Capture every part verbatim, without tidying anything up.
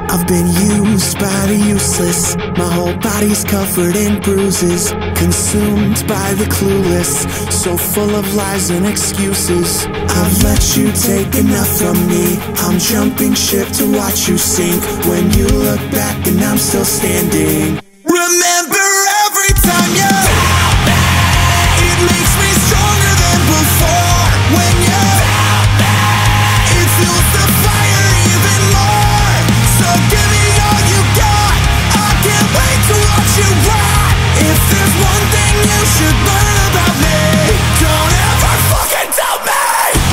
I've been used by the useless. My whole body's covered in bruises, consumed by the clueless, so full of lies and excuses. I've let you take enough from me. I'm jumping ship to watch you sink. When you look back and I'm still standing, remember every time you doubt me. It makes me stronger than before. When you doubt me, it fuels the fire even more. So give me all you got. I can't wait to watch you rot. If there's one thing you should learn about me, don't ever fucking doubt me.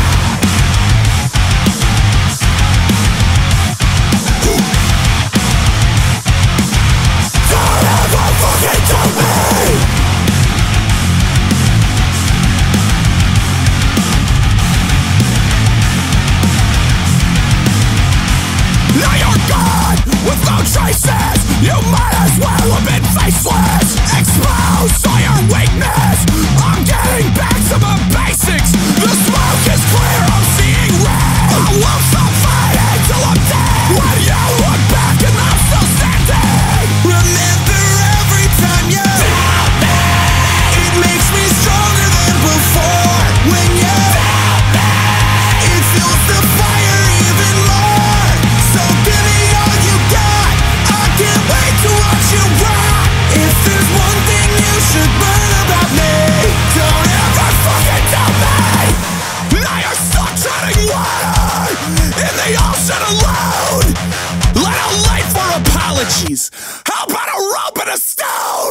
Don't ever fucking doubt me. Now you're gone with no traces. You might as well have been faceless. Expose all your weakness. I'm getting back to the basics. The smoke is clear, I'm seeing red. I won't stop fighting till I'm dead. When you look back and I'm still standing, remember every time you doubt me. It makes me stronger than before. When you doubt me, it fuels the fire even more. So give me all you got. I can't wait to watch you rot. If there's one thing you should learn about me, don't ever fucking doubt me. Now you're stuck treading water in the ocean alone. Let out light for apologies. How about a rope and a stone?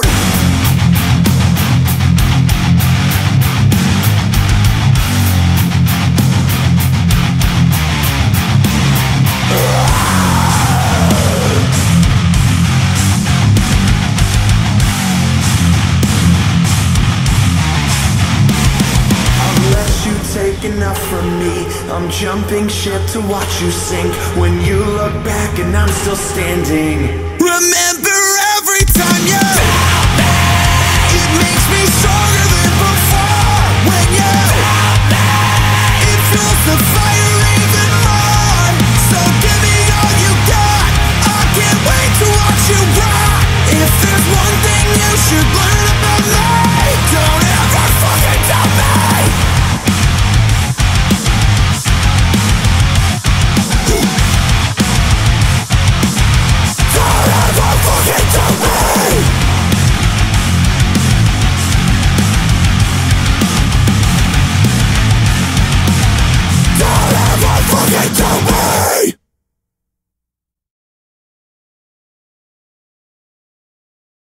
Take enough from me. I'm jumping ship to watch you sink. When you look back and I'm still standing, remember every time you doubt me. It makes me stronger than before. When you doubt me, it fuels the fire even more. So give me all you got. I can't wait to watch you rot. If there's one thing you should learn about me, don't ever fucking doubt me. Don't ever forget to me.